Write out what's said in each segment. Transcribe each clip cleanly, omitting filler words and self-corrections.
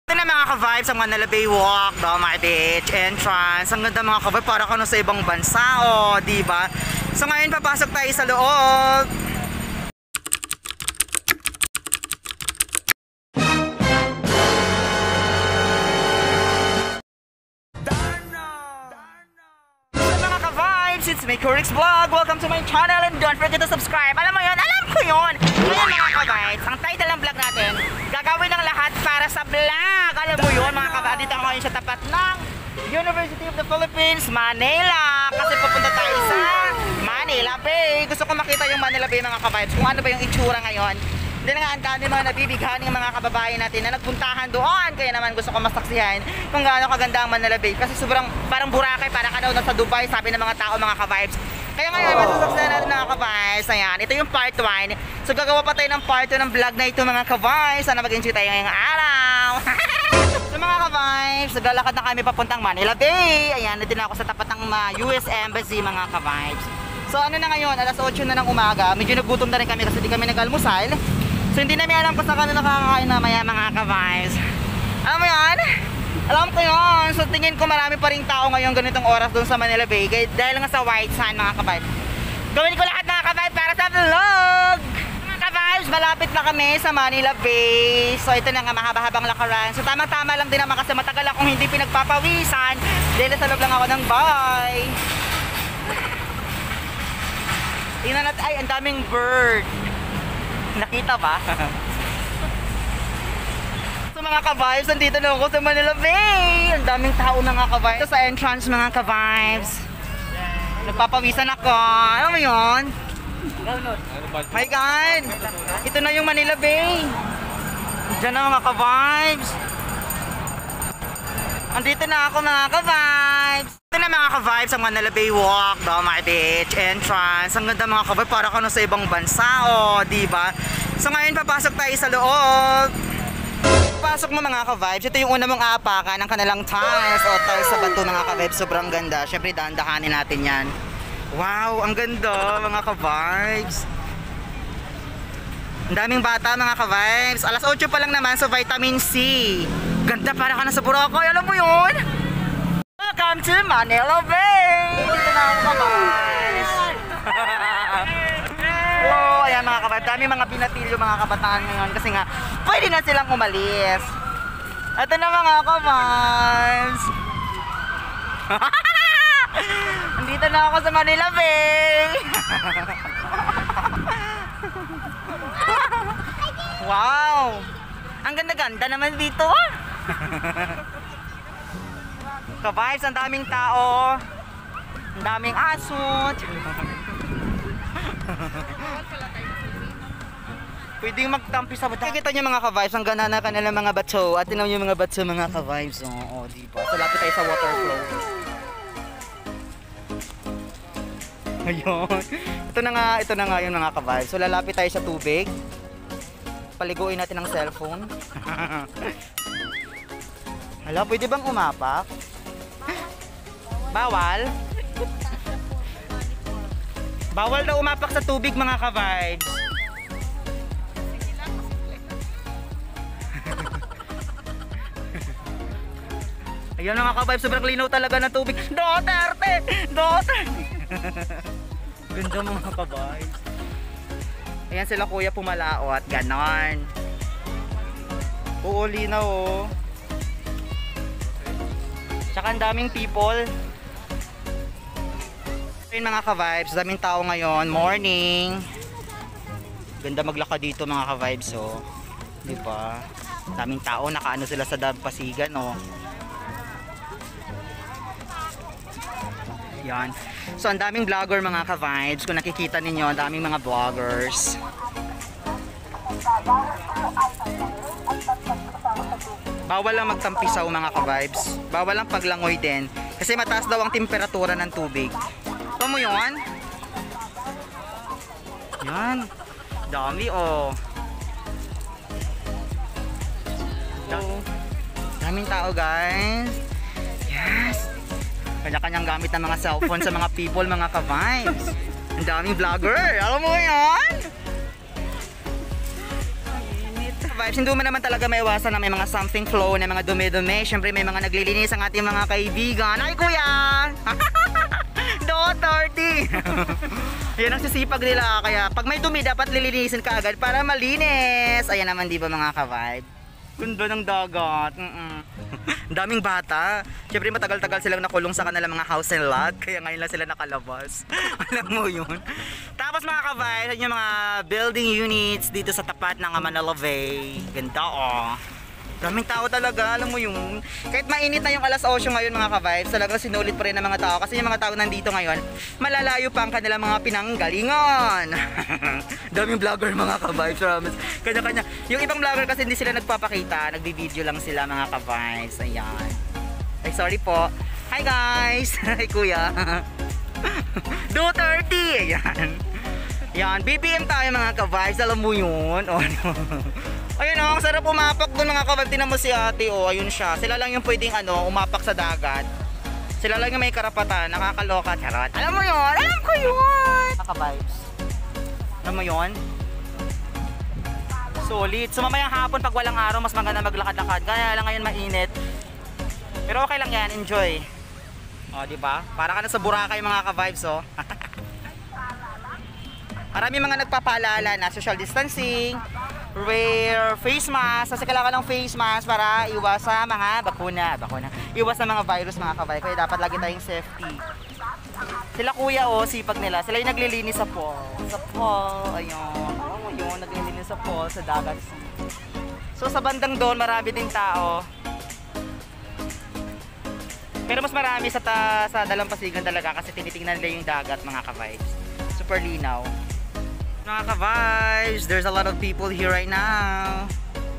Ito na mga ka-vibes ang Manila Bay Walk, Dolomite Beach, entrance. Ang ganda mga ka-vibes, para ka na sa ibang bansa, oh, diba? So ngayon papasok tayo sa loob. It's me, Kurix Vlog. Welcome to my channel and don't forget to subscribe. Alam mo yun? Alam ko yun! Ngayon mga ka-vibes, ang title ng vlog natin, gagawin ng lahat para sa vlog. Alam mo yun mga ka-vibes, dito ako ngayon sa tapat ng University of the Philippines, Manila. Kasi pupunta tayo sa Manila Bay. Gusto ko makita yung Manila Bay mga ka-vibes, kung ano ba yung itsura ngayon. Hindi na nga ang dami mga nabibighan ng mga kababayan natin na nagpuntahan doon. Kaya naman gusto ko masaksihan kung gaano kaganda ang Manila Bay. Kasi sobrang parang Boracay, para ka daw nasa Dubai, sabi ng mga tao mga ka-vibes. Kaya ngayon masasaksihan natin mga ka-vibes. Ayan, ito yung part 1. So gagawa pa tayo ng part 2 ng vlog na ito mga ka-vibes. Sana mag-enjoy tayo ngayong araw. So mga ka-vibes, naglalakad na kami papuntang Manila Bay. Ayan, nandito na ako sa tapat ng US Embassy mga ka-vibes. So ano na ngayon, alas 8 na ng umaga. Medyo nagutom na rin kami kasi di kami nag-almusal. So hindi namin alam kung saan kami nakakakain mamaya mga ka-vibes. Alam mo yan? Alam ko yun. So tingin ko marami pa rin tao ngayong ganitong oras doon sa Manila Bay. Dahil nga sa white sand mga ka-vibes. Gawin ko lahat mga ka-vibes para sa vlog. Mga ka-vibes, malapit na kami sa Manila Bay. So ito na nga mahaba-habang lakaran. So tama-tama lang din naman kasi matagal akong hindi pinagpapawisan. Dahil sa loob lang ako ng bahay. Tingnan natin, ay ang daming bird. Nakita ba? So mga ka-vibes, nandito na ako sa Manila Bay. Ang daming tao mga ka-vibes. Ito sa entrance mga ka-vibes. Nagpapawisan ako. Alam mo yun? My God! Ito na yung Manila Bay. Diyan na mga ka-vibes. Andito na ako mga ka-vibes. Ito na mga ka-vibes ang Manila Bay Walk, Dolomite Beach, entrance. Ang ganda mga ka-vibes, para ka na sa ibang bansa, oh, diba? So ngayon papasok tayo sa loob. Pasok mo mga ka-vibes, ito yung una mong aapakan ng kanilang tiles o tiles sa bato mga ka-vibes. Sobrang ganda, syempre dahan-dahanin natin yan. Wow, ang ganda mga ka-vibes. Ang daming bata mga ka-vibes. Alas 8 pa lang naman, so vitamin C. Ganda, para ka na sa Boracay, alam mo yun? Welcome to Manila Bay! Dito na ako ka-vibes. Wow, ayan mga ka-vibes. Dami mga binatilyo mga kabataan ngayon kasi nga pwede na silang umalis. Ito na mga ka-vibes. Andito na ako sa Manila Bay. Wow! Ang ganda-ganda naman dito ah! Ka-vibes, ang daming tao. Ang daming aso. Pwedeng magtampi sa bato. Kita nyo mga ka-vibes, ang ganda na kanilang mga bato. At tinaw nyo mga bato mga ka-vibes. Oo, diba? So lapit tayo sa water flow. Ayun. Ito na nga yung mga ka-vibes. So lalapit tayo sa tubig. Paliguin natin ang cellphone. Hala, pwede bang umapak? Bawal? Bawal daw umapak sa tubig mga ka-vibes. Ayan mga ka-vibes, sobrang linaw talaga ng tubig. Duterte! Duterte! Ganda mga ka-vibes. Ayan sila kuya pumalao at ganon. Oo, linaw oh. Tsaka ang daming people. Ayun mga ka-vibes, daming tao ngayon. Morning. Ganda maglakad dito mga ka-vibes oh. Diba? Daming tao, nakaano sila sa dampasigan oh. Yan. So ang daming vlogger mga ka-vibes. Kung nakikita ninyo, ang daming mga vloggers. Bawal lang magtampisaw mga ka-vibes. Bawal lang paglangoy din. Kasi mataas daw ang temperatura ng tubig. Ito mo yun? Yan. Dami oh. Daming tao guys. Yes. Kanya-kanyang gamit ng mga cellphone sa mga people, mga ka-vibes. Ang daming vlogger. Alam mo yan? Init. ka-vibes, hindi mo naman talaga maiwasan na may mga something flow, na mga dumi-dumi. Siyempre may mga naglilinis ang ating mga kaibigan. Ay kuya! Do 30! Yan ang sisipag nila. Kaya pag may dumi, dapat lilinisin ka agad para malinis. Ayan naman, di ba mga ka-vibe? Ganda ng dagat. Daming bata. Siyempre matagal-tagal silang nakulong sa kanilang mga house and lot. Kaya ngayon lang sila nakalabas. Alam mo yun. Tapos mga ka-vibe, yung mga building units dito sa tapat ng Manila Bay. Ganda oh. Daming tao talaga, alam mo yun. Kahit mainit na yung alas 8 ngayon mga ka-vibes, talagang sinulit pa rin ng mga tao. Kasi yung mga tao nandito ngayon, malalayo pa ang kanilang mga pinanggalingan. Daming vlogger mga ka-vibes, promise. Kanya-kanya. Yung ibang vlogger kasi hindi sila nagpapakita, nagbibideo lang sila mga ka-vibes. Ayan. Ay sorry po. Hi guys! Hi kuya. Do 30! Ayan. Yan, BBM tayo mga ka-vibes, alam mo yun. Oh, no. Ayun oh, ang sarap umapak doon mga ka-vibes. Tingnan mo si ate oh, ayun siya. Sila lang yung pwedeng umapak sa dagat. Sila lang yung may karapatan, nakakaloka, charot. Alam mo yun, alam ko yun. Mga ka-vibes. Alam mo yun? Solid. So mamayang hapon pag walang araw, mas maganda maglakad-lakad. Kaya lang ngayon mainit. Pero okay lang yan, enjoy. Oh, di ba? Para ka na sa Boracay mga ka-vibes oh. Marami mga nagpapaalala na social distancing, wear face mask, kasi kailangan ng face mask para iwas sa mga bakuna. Iwas sa mga virus mga kabay, kaya dapat lagi tayong safety. Sila kuya oh, sipag nila. Sila yung naglilinis sa pool. Sa pool, ayun. Oh, yun, naglilinis sa pool, sa dagat. So sa bandang doon, marami din tao. Pero mas marami sa Dalampasigan talaga kasi tinitingnan nila yung dagat mga ka-vibes. Super linaw. Mga ka-vibes, there's a lot of people here right now.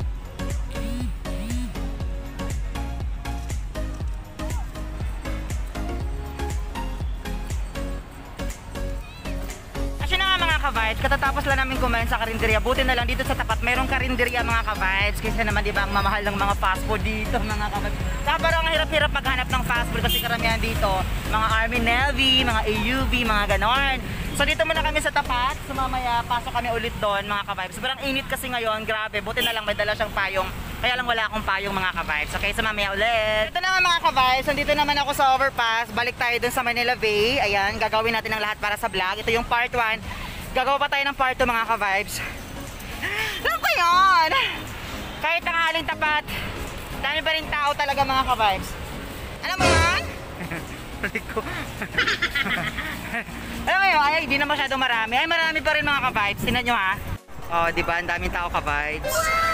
Actually na nga mga ka-vibes, katatapos lang namin kumain sa karinderya. Buti na lang dito sa tapat mayroong karinderya mga ka-vibes. Kasi naman di ba ang mamahal ng mga fast food dito mga ka-vibes. Saka parang ang hirap-hirap maghanap ng fast food kasi karamihan dito mga Army Navy, mga AUV, mga ganon. So dito muna kami sa tapat, so mamaya pasok kami ulit doon mga ka-vibes. Sobrang init kasi ngayon, grabe, buti na lang may dala siyang payong. Kaya lang wala akong payong mga ka-vibes. Okay, so mamaya ulit. Ito na nga mga ka-vibes, nandito naman ako sa overpass. Balik tayo dun sa Manila Bay. Ayan, gagawin natin ang lahat para sa vlog. Ito yung part 1. Gagawa pa tayo ng part 2 mga ka-vibes. Alam ko yun! Kahit tanghaling tapat, dami pa rin tao talaga mga ka-vibes. Alam mo yan? Alam mo yun, ay hindi na masyado marami. Ay marami pa rin mga ka-vibes. Tingnan nyo ha. Oh, di ba? Ang daming tao ka-vibes.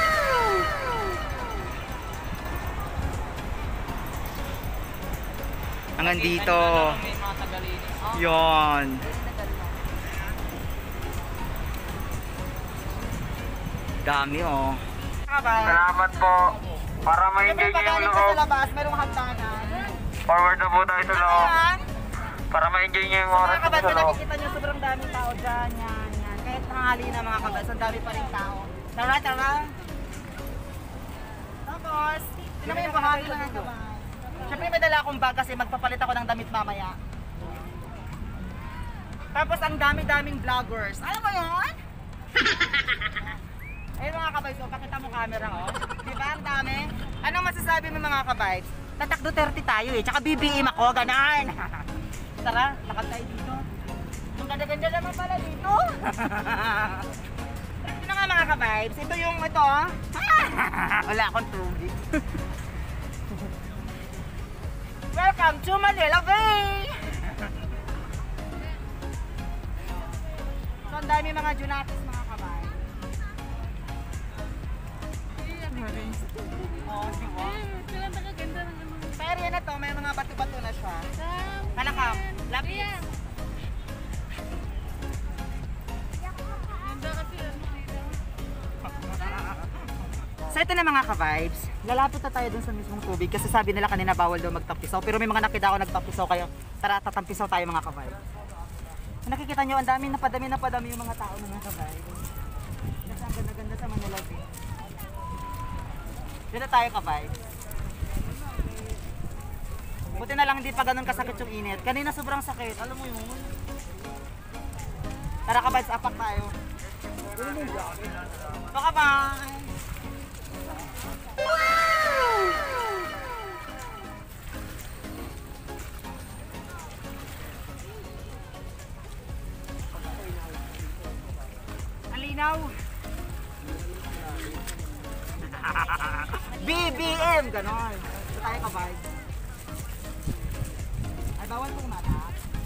Hanggang dito. Yon. Dami oh. Salamat po. Para ma-enjoy niyo yung loob. Sa labas, merong hagdanan. Forward na po tayo sa loob. Para ma-enjoy niyo yung oras Mga sa kabad, loob. nakikita nyo sobrang daming tao dyan. Yan. Kahit tanghali na mga kabad, ang dami pa rin tao. Tara. Tapos, tingnan mo yung bahagi mga kabad. Siyempre may dala akong bag kasi magpapalit ako ng damit mamaya. Tapos ang dami-daming vloggers. Alam mo yun? Ayun mga kabay, so pakita mo camera oh. Diba ang dami? Anong masasabi mo mga kabay? Tatak Duterte tayo eh, tsaka BBM ako, ganan. Tara, lakad tayo dito. Ang ganda-ganda naman pala dito. Ito nga mga ka-vibes, ito yung ito. Wala akong tubig. Welcome to Manila Bay! So ang dami mga junatis mga ka-vibes. Oh, di ba? Sa area na to, may mga bato-bato na siya. Halakam, lapis. So ito na mga ka-vibes, lalapit na tayo dun sa mismong tubig kasi sabi nila kanina bawal daw magtampisaw. Pero may mga nakita ako nagtampisaw kayo. Tara, tatampisaw tayo mga ka-vibes. Nakikita nyo, ang dami na padami yung mga tao mga ka-vibes. Kasi ang ganda-ganda sa Manila Bay. Dito tayo ka-vibes. Buti na lang hindi pa ganun kasakit yung init. Kanina sobrang sakit, alam mo yun. Tara ka-vibes, apak tayo. Baka bye! Ang linaw. BBM, ganon. Ito tayo ka-vibe. Ay, bawal pong mata.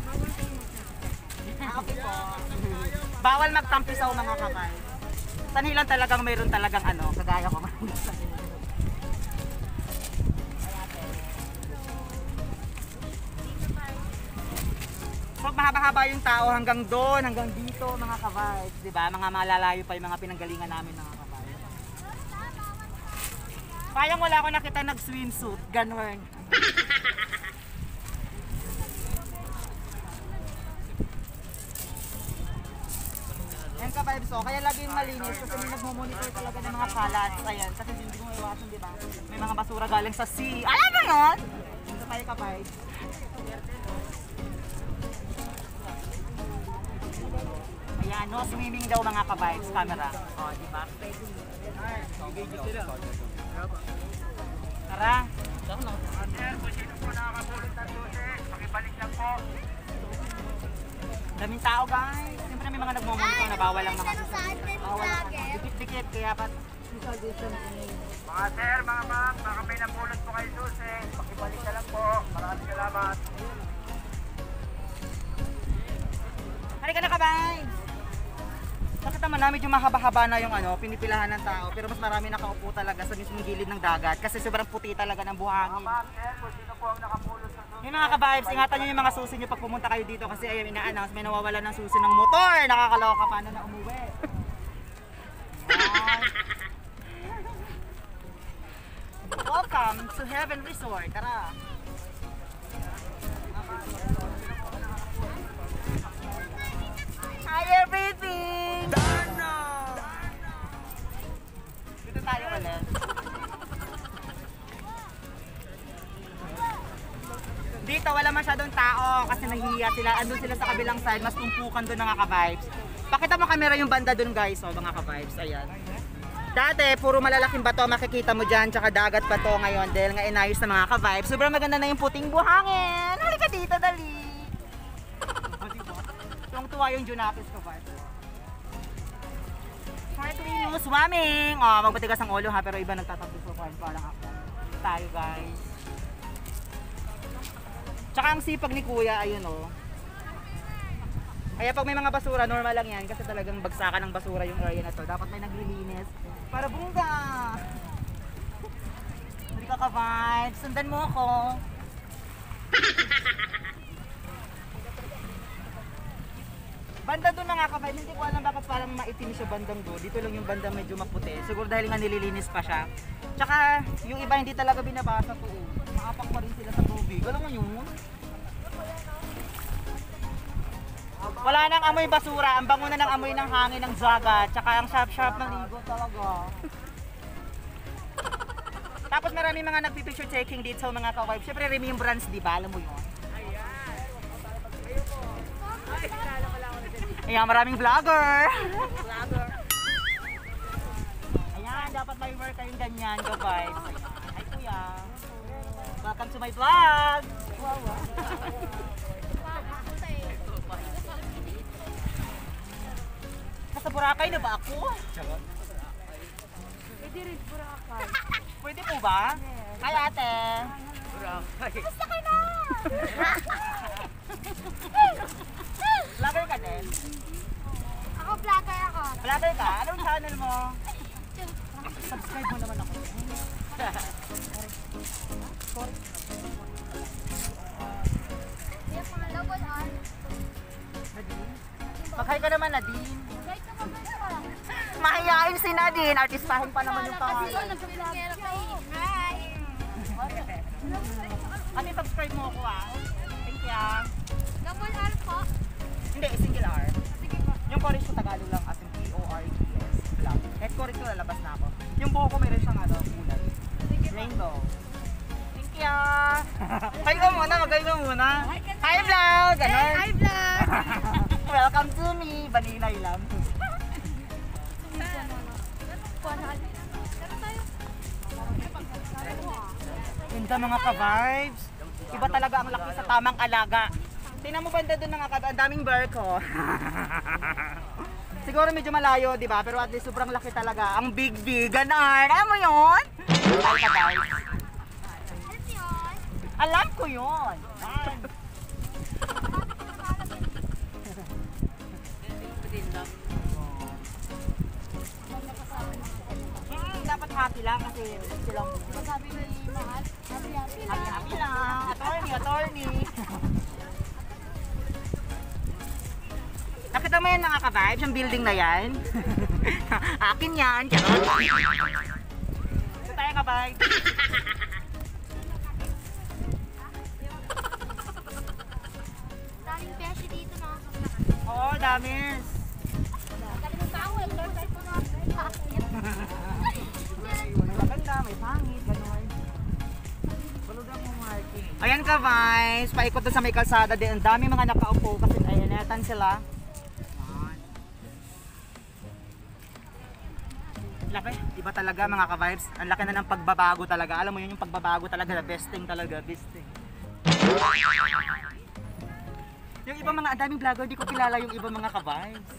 Okay po. Bawal magtampisaw mga ka-vibe. Sanhi lang talagang mayroon talagang ano, kagaya ko. Pag mahaba-haba yung tao hanggang doon, hanggang dito mga ka-vibes, di ba? Mga malalayo pa yung mga pinanggalingan namin mga ka-vibes. Parang wala ako nakita nag-swimsuit, ganun. Yan ka-vibes, oh. Kaya lagi yung malinis kasi may nagmumonitor talaga ng mga kalat. Ayan, kasi hindi mo iwasan, di ba? May mga basura galing sa sea. Alam mo yun? Ito tayo ka-vibes. Ayan, no swimming daw mga ka-vibes, camera. O, di ba? Tara. Sir, kung sino po nakakapulot ng susi, pakibalik lang po. Daming tao guys. Siyempre may mga nagmumonitor na bawal lang mga bawal. Dikit-dikit, kaya pat social distancing. Mga sir, mga ma'am, baka may napulot po kayo susi, pakibalik na lang po. Maraming salamat. Halika na ka-vibes! Bakit naman na medyo mahaba-haba na yung ano, pinipilahan ng tao, pero mas marami nakaupo talaga sa mismong gilid ng dagat kasi sobrang puti talaga ng buhangin. Ma'am, sir, kung sino po ang nakapulot ng susi. Yung mga ka-vibes, ingatan nyo yung mga susi nyo pag pumunta kayo dito kasi ayun, ina-announce, may nawawala ng susi ng motor. Nakakaloka, paano na umuwi? Welcome to Heaven Resort. Tara! Hi everything! Dito tayo ulit. Dito wala masyadong tao kasi nahihiya sila. Andun sila sa kabilang side, mas tumpukan doon ng ka-vibes. Pakita mo camera yung banda doon guys, oh, mga ka-vibes. Ayan. Dati, puro malalaking bato makikita mo dyan, tsaka dagat pa to ngayon dahil nga inayos na mga ka-vibes. Sobrang maganda na yung puting buhangin. Halika dito, dali. Tuwang-tuwa yung Junakis ka-vibes. Snorkeling, swimming. Oh, magbatigas ang ulo ha, pero iba nagtatabis ko parang ako. Tayo guys. Tsaka ang sipag ni kuya, ayun oh. Kaya pag may mga basura, normal lang yan kasi talagang bagsakan ng basura yung area na to. Dapat may naglilinis para bungga. Hindi ka ka-vibes, sundan mo ako. Banda doon na nga ka-vibes, hindi ko alam bakit parang maitim siya bandang doon. Dito lang yung bandang medyo maputi. Siguro dahil nga nililinis pa siya. Tsaka yung iba hindi talaga binabasa to. Maapak pa rin sila sa tubig. Alam mo yun? Wala nang amoy basura, ang bango na ng amoy ng hangin ng dagat, tsaka ang sharp-sharp ng ligo talaga. Tapos marami mga nagpipicture taking dito sa mga ka-wife. Siyempre remembrance, di ba? Alam mo yun? Ayan, maraming vlogger. Ayan, dapat may work kayong ganyan, ka-vibes. Hi kuya. Welcome to my vlog. Wow, wow. Sa Boracay na ba ako? Pwede rin Boracay. Pwede po ba? Yes. Hi ate! Boracay. Basta ka na! Vlogger ka din? Ako vlogger ako. Vlogger ka? Anong channel mo? Subscribe mo naman ako. Yung mga double R. Nadine? Mag-hi ka naman Nadine. Kahit ka mag-vlog. Mahihain si Nadine. Artistahin pa naman yung pangalan. Nag-vlogger kayo. Hi! Ate, subscribe mo ako ah. Thank you. Double R po. Hindi, single R. Sige po. Yung chorus ko Tagalog lang as in P-O-R-E-S vlog. Kahit chorus ko lalabas na ako. Yung buho ko mayroon siyang ano, kulay. Rainbow. Thank you. Hi ka muna, mag-hi ka muna. Hi vlog! Ganon. Hi vlog! Welcome to me, Baninay lang. Tara tayo. Ganda mga ka-vibes. Iba talaga ang laki sa tamang alaga. Tingnan mo banda doon mga ka-vibes, ang daming barko. Siguro medyo malayo, di ba? Pero at least sobrang laki talaga. Ang big, ganon. Alam mo yun? Ay, ka-vibes. Alam ko yun. Dapat happy lang kasi silang Sabi ni Mahal, happy lang. happy lang. Attorney. Nakita mo yan mga ka-vibes, yung building na yan? Akin yan. Ito tayo ka-vibes. Daming beshi dito na. Oo, damis. Galing ng tao eh. Exercise mo na. Maganda, may pangit, gano'n. Ayan ka, Vice. Paikot doon sa may kalsada din. Ang dami mga nakaupo kasi ayan, netan sila. Laki, iba talaga mga ka-vibes. Ang laki na ng pagbabago talaga. Alam mo yun yung pagbabago talaga, the best thing talaga, best thing. Yung iba mga, ang daming vlogger, di ko kilala yung iba mga ka-vibes.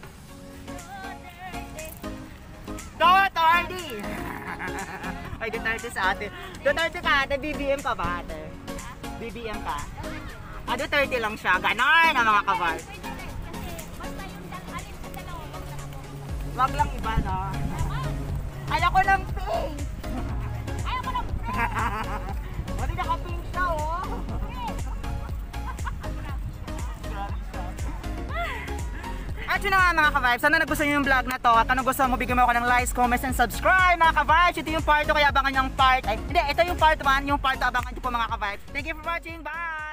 Duterte! Ay, Duterte sa ate. Duterte ka ate, BBM ka ba ate? BBM ka? Ah, Duterte lang siya. Ganon ang mga ka-vibes. Basta yung alin sa dalawa, Wag lang iba, no? Ayoko ng pink! ayaw ko lang. Wala naka-pink siya, oh! At yun na nga mga ka-vibes, sana nagustuhan nyo yung vlog na to at kung gusto mo, bigyan mo ako ng likes, comments, and subscribe mga ka-vibes. Ito yung part 2 kaya abangan yung part, ay hindi, ito yung part 1, yung part 2 abangan nyo po mga ka-vibes. Thank you for watching, bye!